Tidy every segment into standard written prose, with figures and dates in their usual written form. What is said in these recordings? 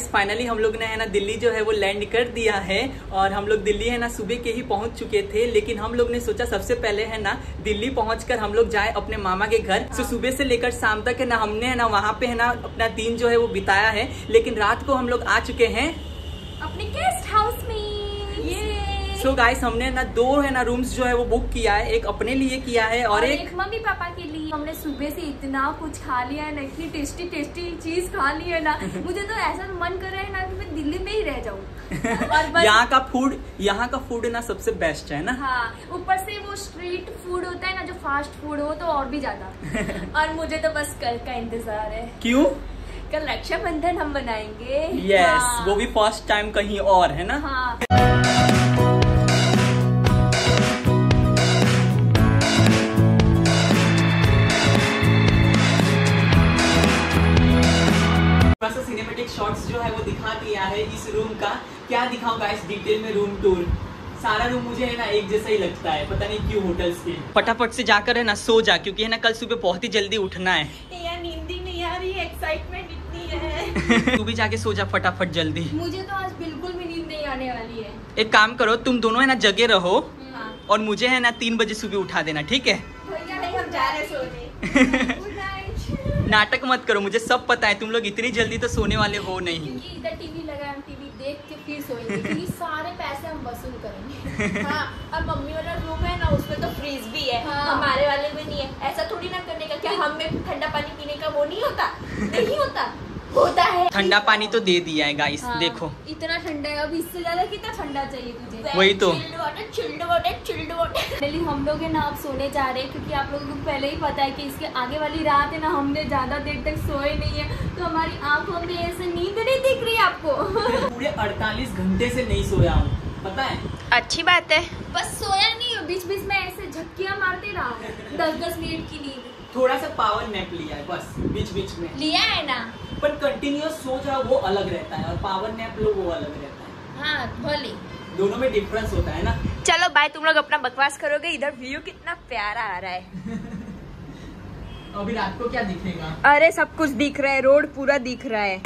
Guys finally हम लोग ने है ना दिल्ली जो है वो लैंड कर दिया है और हम लोग दिल्ली है ना सुबह के ही पहुंच चुके थे। लेकिन हम लोग ने सोचा सबसे पहले है ना दिल्ली पहुंचकर हम लोग जाए अपने मामा के घर। तो सुबह से लेकर शाम तक है ना हमने है ना वहाँ पे है ना अपना दिन जो है वो बिताया है। लेकिन रात को हम लोग आ चुके हैं अपने गेस्ट हाउस में। सो गाइस हमने ना दो है ना रूम्स जो है वो बुक किया है, एक अपने लिए किया है और एक मम्मी पापा के लिए। हमने सुबह से इतना कुछ खा लिया है ना, इतनी टेस्टी टेस्टी चीज खा ली है ना, मुझे तो ऐसा मन कर रहा है ना कि मैं दिल्ली में ही रह जाऊँ। और यहाँ का फूड ना सबसे बेस्ट है ना। हाँ, ऊपर से वो स्ट्रीट फूड होता है ना जो फास्ट फूड, वो तो और भी ज्यादा। और मुझे तो बस कल का इंतजार है। क्यों? कल रक्षाबंधन हम बनाएंगे। यस, हाँ। वो भी फर्स्ट टाइम कहीं और है ना। हाँ। सिनेमैटिक शॉट्स जो है वो दिखा दिया है इस रूम का। क्या दिखाऊं गाइस डिटेल में रूम टूर। सारा रूम मुझे है ना एक जैसा ही लगता है, पता नहीं क्यों होटल्स के। फटाफट से जाकर है ना सो जा, क्योंकि है ना कल सुबह बहुत ही जल्दी उठना है। यार नींद ही नहीं आ रही, एक्साइटमेंट इतनी है। तू भी जाके सो जा फटाफट जल्दी। मुझे तो आज बिल्कुल भी नींद नहीं आने वाली है। एक काम करो, तुम दोनों है ना जगे रहो। हाँ। और मुझे है ना 3 बजे सुबह उठा देना, ठीक है? नहीं, हम जा रहे सोने। Good night. नाटक मत करो, मुझे सब पता है तुम लोग इतनी जल्दी तो सोने वाले हो नहीं। क्योंकि इधर टीवी लगा है, हम टीवी देख के फिर सोएंगे, क्योंकि सारे पैसे हम वसूल करेंगे। हाँ, और मम्मी वाला रूम है ना उसमें तो फ्रीज भी है। हाँ। हमारे वाले में नहीं है। ऐसा थोड़ी ना करने का, क्या हमें ठंडा पानी पीने का वो नहीं होता? नहीं होता, होता है। ठंडा पानी तो दे दिया है गाइस। हाँ। देखो इतना ठंडा है, अब इससे ज्यादा कितना ठंडा चाहिए तुझे? वही तो। Chilled water. हम लोग है ना अब सोने जा रहे हैं, क्योंकि आप लोगों को पहले ही पता है कि इसके आगे वाली रात है ना हमने ज्यादा देर तक सोए नहीं है, तो हमारी आंखों में ऐसे नींद नहीं दिख रही आपको। पूरे 48 घंटे से नहीं सोया हूँ, पता है? अच्छी बात है। बस सोया नहीं हो, बीच बीच में ऐसे झपकियाँ मारते रहा 10-10 मिनट की नींद। थोड़ा सा पावर नैप लिया है बस, बीच बीच में लिया है ना। पर कंटिन्यूअस सो जाओ वो अलग रहता है, और पावर नैप लो वो अलग रहता है। हाँ भले, दोनों में डिफरेंस होता है ना। चलो बाय, तुम लोग अपना बकवास करोगे। इधर व्यू कितना प्यारा आ रहा है। अभी रात को क्या दिखेगा? अरे सब कुछ दिख रहा है, रोड पूरा दिख रहा है।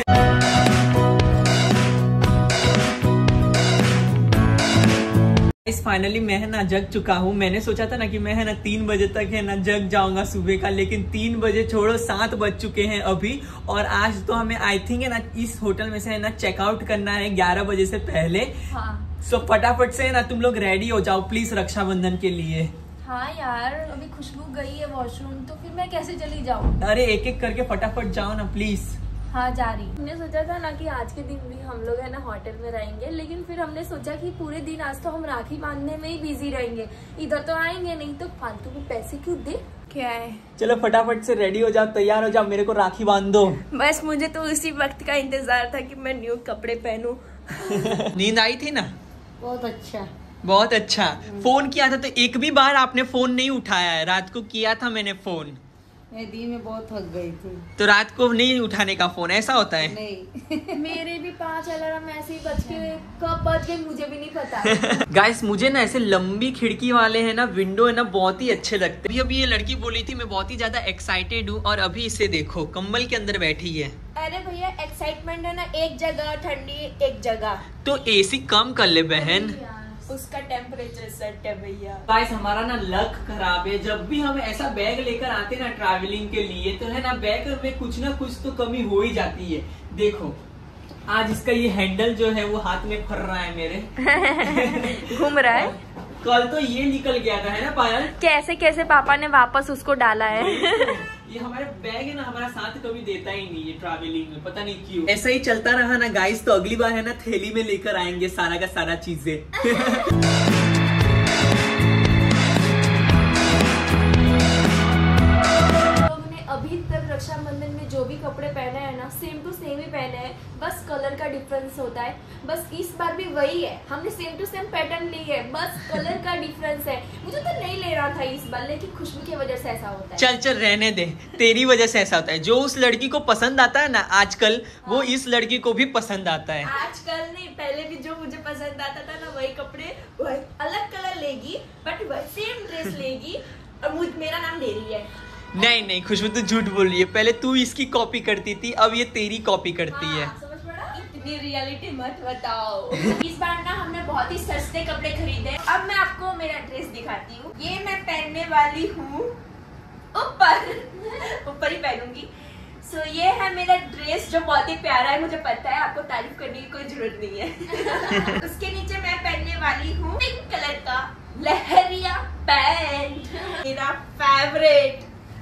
फाइनली मैं है ना जग चुका हूँ। मैंने सोचा था ना कि मैं है ना 3 बजे तक है ना जग जाऊंगा सुबह का, लेकिन 3 बजे छोड़ो 7 बज चुके हैं अभी। और आज तो हमें आई थिंक है ना इस होटल में से है ना चेकआउट करना है 11 बजे से पहले। हाँ। सो फटाफट से है ना तुम लोग रेडी हो जाओ प्लीज रक्षाबंधन के लिए। हाँ यार, अभी खुशबू गई है वॉशरूम, तो फिर मैं कैसे चली जाऊँ? अरे एक एक करके फटाफट जाओ ना प्लीज। हाँ जा रही। हमने सोचा था ना कि आज के दिन भी हम लोग है ना होटल में रहेंगे, लेकिन फिर हमने सोचा कि पूरे दिन आज तो हम राखी बांधने में ही बिजी रहेंगे, इधर तो आएंगे नहीं, तो फालतू में पैसे क्यों दे। क्या है, चलो फटाफट से रेडी हो जाओ, तैयार हो जाओ, मेरे को राखी बांध दो। बस मुझे तो उसी वक्त का इंतजार था कि मैं न्यू कपड़े पहनूं। नींद आई थी ना? बहुत अच्छा, बहुत अच्छा। फोन किया था तो एक भी बार आपने फोन नहीं उठाया है। रात को किया था मैंने फोन, मैं दिन में बहुत थक गई थी, तो रात को नहीं उठाने का फोन, ऐसा होता है? नहीं। मेरे भी 5 अलार्म ऐसे ही बज के कब बज गए मुझे भी नहीं पता। गाइस मुझे ना ऐसे लंबी खिड़की वाले है ना विंडो है ना बहुत ही अच्छे लगते हैं। अभी ये लड़की बोली थी मैं बहुत ही ज्यादा एक्साइटेड हूँ, और अभी इसे देखो कंबल के अंदर बैठी है। अरे भैया एक्साइटमेंट है ना एक जगह, ठंडी एक जगह, तो एसी कम कर ले बहन, उसका टेम्परेचर सेट है भैया। गाइस हमारा ना लक खराब है, जब भी हम ऐसा बैग लेकर आते ना ट्रैवलिंग के लिए, तो है ना बैग में कुछ ना कुछ तो कमी हो ही जाती है। देखो आज इसका ये हैंडल जो है वो हाथ में फर रहा है मेरे। घूम रहा है। कल तो ये निकल गया था, है ना पायल? कैसे कैसे पापा ने वापस उसको डाला है। ये हमारे बैग है ना हमारा साथ कभी देता ही नहीं है ट्रैवलिंग में, पता नहीं क्यों। ऐसा ही चलता रहा ना गाइस, तो अगली बार है ना थैली में लेकर आएंगे सारा का सारा चीजें। अभी तक रक्षाबंधन में जो भी कपड़े पहने हैं ना सेम टू सेम ही पहने हैं, बस कलर का डिफरेंस होता है। बस इस बार भी वही है, हमने सेम टू सेम पैटर्न ली है, बस कलर का डिफरेंस है। मुझे तो नहीं ले रहा था इस बार, लेकिन खुशबू की वजह से ऐसा होता है। चल चल रहने दे, तेरी वजह से ऐसा होता है। जो उस लड़की को पसंद आता है ना आजकल, वो इस लड़की को भी पसंद आता है। आजकल नहीं, पहले भी जो मुझे पसंद आता था ना वही कपड़े, वही अलग कलर लेगी बट वही सेम ड्रेस लेगी, और मेरा नाम ले रही है। नहीं नहीं खुशबू तू झूठ बोल रही है, पहले तू इसकी कॉपी करती थी, अब ये तेरी कॉपी करती है। समझ पड़ा? इतनी रियलिटी मत बताओ। इस बार ना हमने बहुत ही सस्ते कपड़े खरीदे। अब मैं आपको मेरा ड्रेस दिखाती हूँ। ये मैं पहनने वाली हूँ ऊपर ही पहनूंगी। सो ये है मेरा ड्रेस जो बहुत ही प्यारा है, मुझे पता है, आपको तारीफ करने की कोई जरूरत नहीं है। उसके नीचे मैं पहनने वाली हूँ पिंक कलर का लहरिया पैंट, मेरा फेवरेट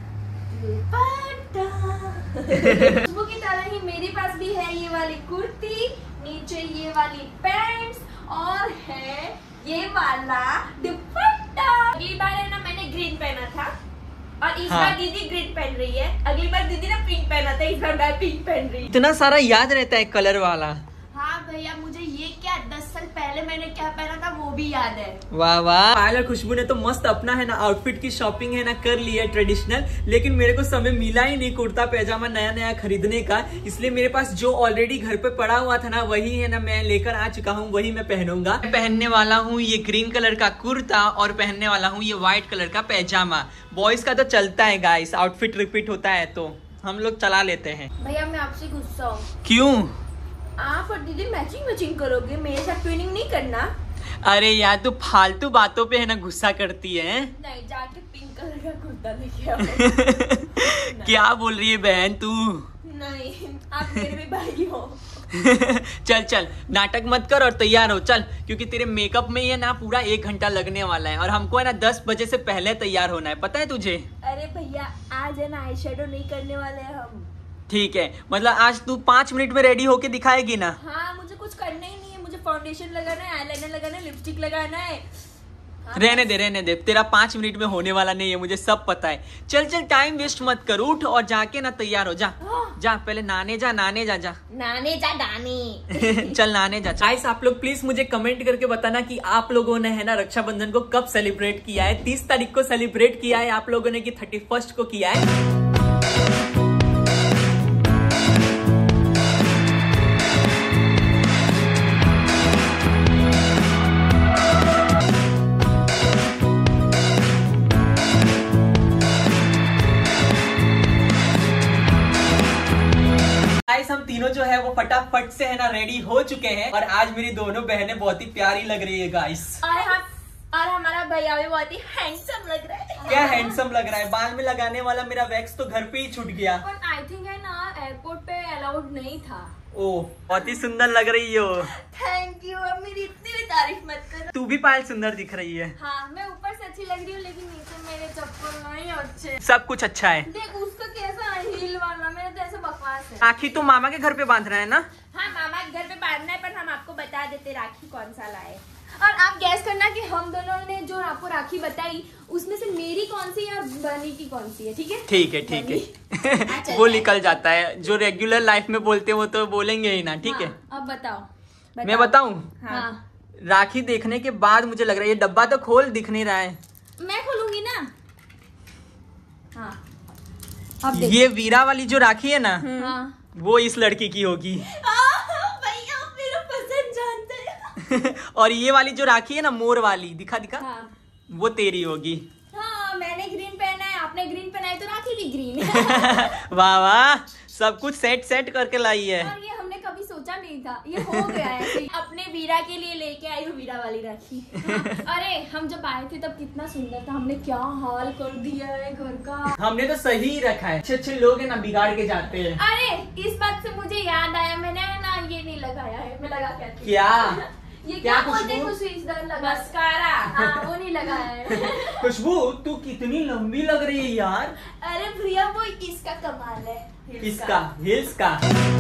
खुशबू की तरह ही मेरे पास भी है ये वाली कुर्ती, नीचे ये वाली पैंट्स और है ये वाला दुपट्टा। अगली बार है ना मैंने ग्रीन पहना था और इस बार दीदी ग्रीन पहन रही है। अगली बार दीदी ने पिंक पहना था, इस बार मैं पिंक पहन रही हूँ। इतना सारा याद रहता है कलर वाला। हाँ भैया, मुझे ये क्या 10 साल पहले मैंने क्या पहना था वो भी याद है। वाह वाह। पायल और खुशबू ने तो मस्त अपना है ना आउटफिट की शॉपिंग है ना कर ली है ट्रेडिशनल, लेकिन मेरे को समय मिला ही नहीं कुर्ता पैजामा नया नया खरीदने का। इसलिए मेरे पास जो ऑलरेडी घर पे पड़ा हुआ था ना वही है ना मैं लेकर आ चुका हूँ, वही मैं पहनूंगा। मैं पहनने वाला हूँ ये ग्रीन कलर का कुर्ता और पहनने वाला हूँ ये व्हाइट कलर का पैजामा। बॉयज का तो चलता है गाइस, आउटफिट रिपीट होता है तो हम लोग चला लेते हैं। भैया मैं आपसे गुस्सा हूँ। क्यों? आप और दीदी मैचिंग करोगे, मेरे साथ ट्विनिंग नहीं करना। अरे यार तू फालतू बातों पे है ना गुस्सा करती है। नहीं, जाके पिंक कलर का कुर्ता लेके आओ। क्या बोल रही है बहन तू? नहीं, आप मेरे भी भाई हो। चल नाटक मत कर और तैयार हो चल, क्योंकि तेरे मेकअप में ये ना पूरा 1 घंटा लगने वाला है और हमको है ना 10 बजे से पहले तैयार होना है, पता है तुझे? अरे भैया आज है ना आई शेडो नहीं करने वाले हैं हम। ठीक है, मतलब आज तू 5 मिनट में रेडी होके दिखाएगी ना? हाँ, मुझे कुछ करना ही नहीं है। मुझे फाउंडेशन लगाना है, आईलाइनर लगाना है, लिपस्टिक लगाना है। हाँ, रहने दे, तेरा 5 मिनट में होने वाला नहीं है, मुझे सब पता है। चल टाइम वेस्ट मत कर, उठ और जाके ना तैयार हो जा। जा पहले नहाने जा नानी। चल नहाने जा। गाइस आप लोग प्लीज मुझे कमेंट करके बताना कि आप लोगों ने है ना रक्षाबंधन को कब सेलिब्रेट किया है। 30 तारीख को सेलिब्रेट किया है आप लोगों ने कि 31 को किया है? हम तीनों जो है वो फटाफट से है ना रेडी हो चुके हैं और आज मेरी दोनों बहनें बहुत ही प्यारी लग रही है गाइस। और हमारा भैया भी बहुत ही हैंडसम लग रहा है। क्या हैंडसम लग रहा है? बाल में लगाने वाला मेरा वैक्स तो घर पे ही छूट गया। पर आई थिंक है ना एयरपोर्ट पे अलाउड नहीं था। ओह बहुत ही सुंदर लग रही हो। Thank you. अब मेरी इतनी भी तारीफ मत करो। तू भी पायल सुंदर दिख रही है। हाँ, मैं ऊपर से अच्छी लग रही हूँ लेकिन नीचे मेरे चप्पल नहीं अच्छे। सब कुछ अच्छा है। देख उसका कैसा हील वाला, मेरा तो ऐसा बकवास है। राखी तो मामा के घर पे बांध रहा है ना? हाँ, मामा के घर पे बांधना है, पर हम आपको बता देते राखी कौन सा लाए। और आप गैस करना कि हम दोनों ने जो आपको राखी बताई उसमें से मेरी कौन सी है और बनी की कौन सी है। ठीक है ठीक है। वो निकल जाता है, जो रेगुलर लाइफ में बोलते हैं वो तो बोलेंगे ही ना। ठीक है, अब बताओ। मैं बताऊं? हाँ। राखी देखने के बाद मुझे लग रहा है ये डब्बा तो खोल दिख नहीं रहा है। मैं खोलूंगी ना। हाँ, अब ये वीरा वाली जो राखी है ना, हाँ, वो इस लड़की की होगी। भैया मेरा पसंद जानते हैं। और ये वाली जो राखी है ना मोर वाली, दिखा हाँ। वो तेरी होगी। हाँ, मैंने ग्रीन पहना है, आपने ग्रीन पहना है, तो राखी भी ग्रीन है। वाह वाह, सब कुछ सेट करके लाई है। और ये हमने कभी सोचा नहीं था, ये हो गया है। अपने वीरा के लिए लेके आई हूँ वीरा वाली राखी। अरे हम जब आए थे तब कितना सुंदर था, हमने क्या हाल कर दिया है घर का। हमने तो सही रखा है, अच्छे लोग है ना बिगाड़ के जाते हैं। अरे इस बात से मुझे याद आया, मैंने ना ये नहीं लगाया है, मैं लगा के आती। क्या ये क्या बोलते हैं, मस्कारा। हाँ, वो नहीं लगाया है। खुशबू तू कितनी लंबी लग रही है यार। अरे भैया वो इसका कमाल है। किसका? हिल्स का।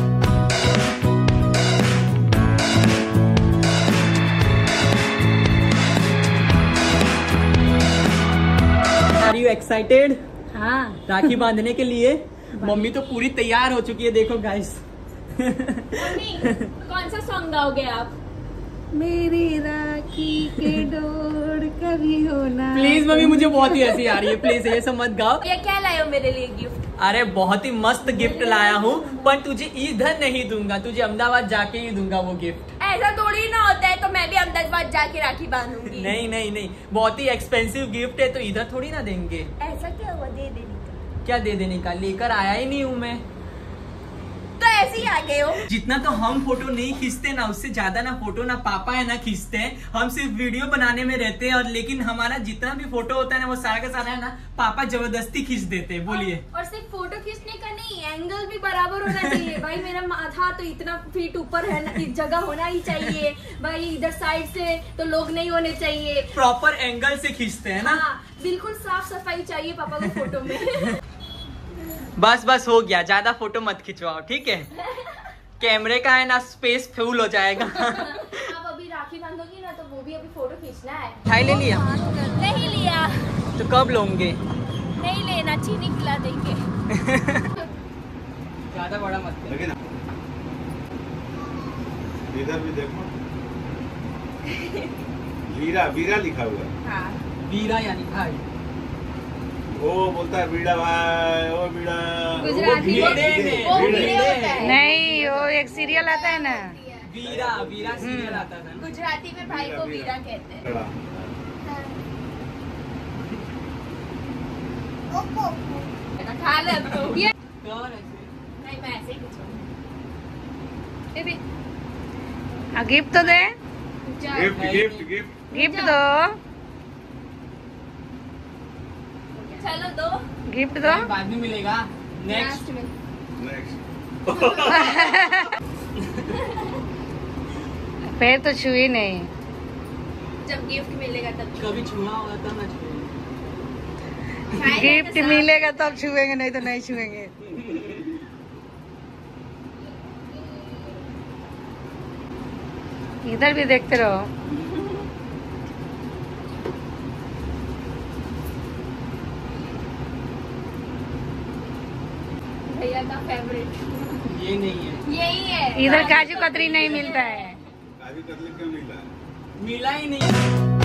Are you excited? हाँ, राखी बांधने के लिए। मम्मी तो पूरी तैयार हो चुकी है, देखो गाइस। मम्मी कौन सा सॉन्ग गाओगे आप? मेरी राखी के डोर कभी होना। प्लीज मम्मी, मुझे बहुत ही हंसी आ रही है, प्लीज ये सब मत गाओ। ये क्या लाए हो मेरे लिए गिफ्ट? अरे बहुत ही मस्त गिफ्ट लाया हूँ, पर तुझे इधर नहीं दूंगा, तुझे अहमदाबाद जाके ही दूंगा वो गिफ्ट। ऐसा थोड़ी ना होता है, तो मैं भी अहमदाबाद जाके राखी बांधूंगी। नहीं, बहुत ही एक्सपेंसिव गिफ्ट है, तो इधर थोड़ी ना देंगे। ऐसा क्या हुआ दे देने का? क्या दे देने का? लेकर आया ही नहीं हूँ मैं। तो ऐसे ही आ गए हो। जितना तो हम फोटो नहीं खींचते ना, उससे ज्यादा ना फोटो ना पापा है ना खींचते हैं। हम सिर्फ वीडियो बनाने में रहते हैं, और लेकिन हमारा जितना भी फोटो होता है ना वो सारा का सारा है ना पापा जबरदस्ती खींच देते हैं। बोलिए। और सिर्फ फोटो खींचने का नहीं, एंगल भी बराबर होना चाहिए भाई। मेरा माथा तो इतना फीट ऊपर है ना, जगह होना ही चाहिए भाई। इधर साइड से तो लोग नहीं होने चाहिए, प्रॉपर एंगल से खींचते हैं ना। हाँ, बिल्कुल साफ सफाई चाहिए पापा को फोटो में। बस बस हो गया, ज्यादा फोटो मत खिंचवाओ, ठीक है। कैमरे का है ना स्पेस फुल हो जाएगा। आप अभी राखी बांधोगी ना तो वो भी अभी फोटो खींचना है। मिठाई ले लिया? नहीं लिया। तो कब लोगे? नहीं लेना, चीनी खिला देंगे। ज्यादा बड़ा मत कर। इधर भी देखो, वीरा वीरा लिखा हुआ है। हाँ। वीरा यानी भाई। वो बोलता है वीरा भाई, ओ वीरा। गुजराती वो भिड़े भिड़े, में। वो भिड़े। भिड़े होता है। नहीं, वो एक सीरियल आता है ना, वीरा वीरा सीरियल आता था ना। गुजराती में भाई को वीरा कहते हैं। लड़ा। खा ले अब तो। ये कौन ऐसे? नहीं, मैं ऐसे ही कुछ गिफ्ट तो दे, गिफ्ट गिफ्ट गिफ्ट। गिफ्ट दो, चलो दो। गिफ्ट दो। बाद में मिलेगा। नेक्स्ट। लास्ट में। नेक्स्ट। पैर तो छुई नहीं। जब गिफ्ट मिलेगा तब कभी छुआ होगा तब ना छुए। गिफ्ट मिलेगा तब छुएंगे, नहीं तो नहीं छुएंगे। इधर भी देखते रहो। भैया का फेवरेट ये नहीं है। यही है। इधर काजू कतरी नहीं मिलता है। काजू कतली क्यों मिला? मिला ही नहीं।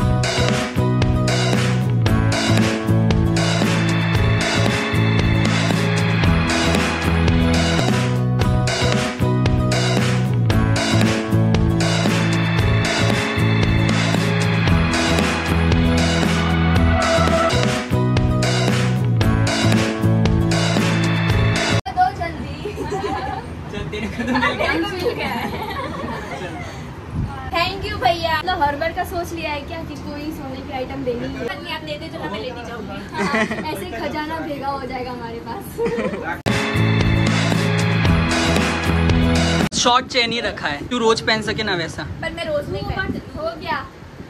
दो जल्दी। चल तेरे को तो मिल गया। थैंक यू भैया। मतलब हर बार का सोच लिया है क्या कि कोई सोने की आइटम देनी है? नहीं, आप देते तो मैं लेती जाऊंगी। ऐसे खजाना भेगा हो जाएगा हमारे पास। शॉर्ट चेन ही रखा है, तू रोज पहन सके ना वैसा। पर मैं रोज नहीं पहनती। हो गया,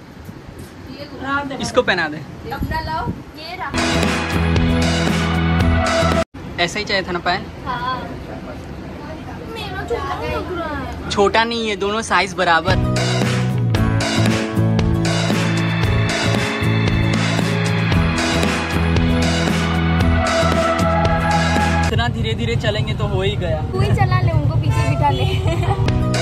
इसको पहना दे। अपना लाओ। ये रहा। ऐसा ही चाहिए था ना पायल। हाँ, मेरा छोटा लग रहा है। छोटा नहीं है, दोनों साइज बराबर। इतना धीरे धीरे चलेंगे तो हो ही गया। तू ही चला ले, उनको पीछे बिठा ले।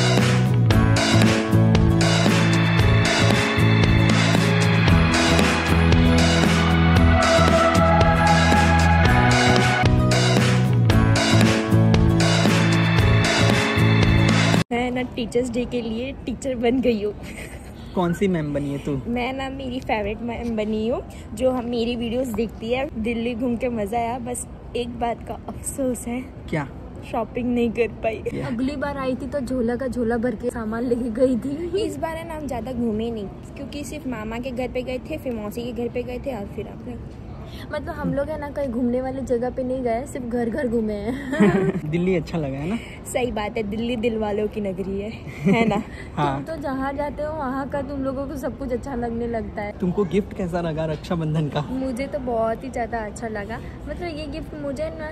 मैं ना टीचर्स डे के लिए टीचर बन गई हूँ। कौन सी मैम बनी है तू? मैं ना मेरी फेवरेट मैम बनी हूँ, जो हम मेरी वीडियोस देखती है। दिल्ली घूम के मजा आया, बस एक बात का अफसोस है, क्या? शॉपिंग नहीं कर पाई। अगली बार आई थी तो झोला का झोला भर के सामान लेके गई थी। इस बार है ना हम ज्यादा घूमे नहीं, क्योंकि सिर्फ मामा के घर पे गए थे, फिर मौसी के घर पे गए थे, और फिर आप मतलब हम लोग है ना कहीं घूमने वाली जगह पे नहीं गए, सिर्फ घर घर घूमे हैं। दिल्ली अच्छा लगा है ना? सही बात है, दिल्ली दिल वालों की नगरी है ना? हाँ। तुम तो जहाँ जाते हो वहाँ का तुम लोगों को सब कुछ अच्छा लगने लगता है। तुमको गिफ्ट कैसा लगा रक्षाबंधन का? मुझे तो बहुत ही ज्यादा अच्छा लगा। मतलब ये गिफ्ट मुझे ना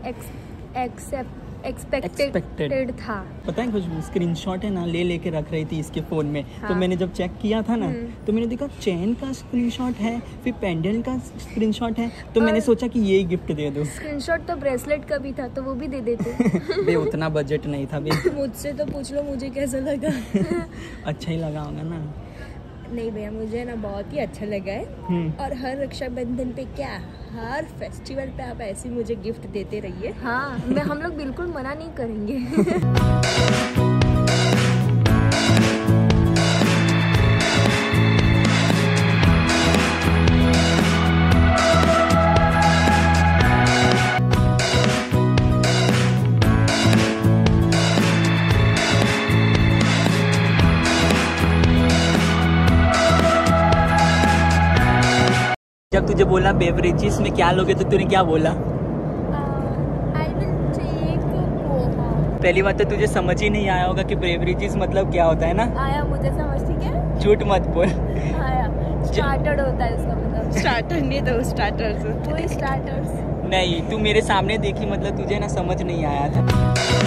एक्सपेक्टेड था। पता है कुछ स्क्रीनशॉट है ना ले लेके रख रही थी इसके फोन में। हाँ। तो मैंने जब चेक किया था ना तो मैंने देखा चेन का स्क्रीनशॉट है, फिर पेंडेंट का स्क्रीनशॉट है, तो मैंने सोचा कि ये गिफ्ट दे दो। स्क्रीनशॉट तो ब्रेसलेट का भी था, तो वो भी दे देते। बे उतना बजट नहीं था बे। मुझसे तो पूछ लो मुझे कैसा लगा। अच्छा ही लगा होगा ना? नहीं भैया, मुझे ना बहुत ही अच्छा लगा है। और हर रक्षाबंधन पे क्या, हर फेस्टिवल पे आप ऐसे मुझे गिफ्ट देते रहिए। हाँ, हम लोग बिल्कुल मना नहीं करेंगे। तुझे बोला बेवरेजेस में क्या लोगे तो तूने क्या बोला? पहली बात तो तुझे समझ ही नहीं आया होगा कि बेवरेजेस मतलब क्या होता है ना? आया, मुझे समझ, ठीक है, झूठ मत बोल। आया, स्टार्टर्ड होता है इसका मतलब। स्टार्टर नहीं तो स्टार्टर्स। वही स्टार्टर्स। नहीं, तू मेरे सामने देखी मतलब तुझे ना समझ नहीं आया था।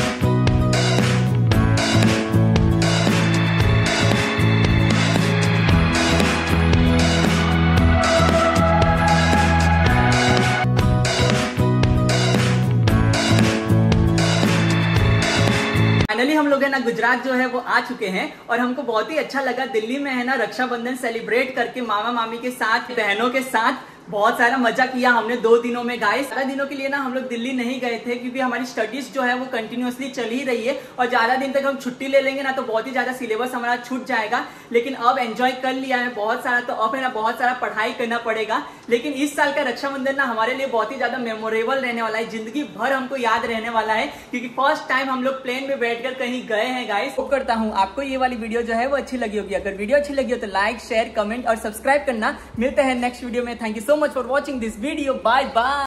फाइनली हम लोग है ना गुजरात जो है वो आ चुके हैं और हमको बहुत ही अच्छा लगा। दिल्ली में है ना रक्षाबंधन सेलिब्रेट करके मामा मामी के साथ, बहनों के साथ बहुत सारा मजा किया हमने 2 दिनों में गाइस। 4 दिनों के लिए ना हम लोग दिल्ली नहीं गए थे क्योंकि हमारी स्टडीज जो है वो कंटिन्यूअसली चल ही रही है और ज्यादा दिन तक हम छुट्टी ले लेंगे ना तो बहुत ही ज्यादा सिलेबस हमारा छूट जाएगा। लेकिन अब एंजॉय कर लिया है बहुत सारा, तो अब है ना बहुत सारा पढ़ाई करना पड़ेगा। लेकिन इस साल का रक्षाबंधन ना हमारे लिए बहुत ही ज्यादा मेमोरेबल रहने वाला है, जिंदगी भर हमको याद रहने वाला है क्योंकि फर्स्ट टाइम हम लोग प्लेन में बैठकर कहीं गए हैं गाइस। होप करता हूँ आपको ये वाली वीडियो जो है वो अच्छी लगी होगी। अगर वीडियो अच्छी लगी हो तो लाइक, शेयर, कमेंट और सब्सक्राइब करना। मिलते हैं नेक्स्ट वीडियो में। Thank you so much for watching this video. Bye bye.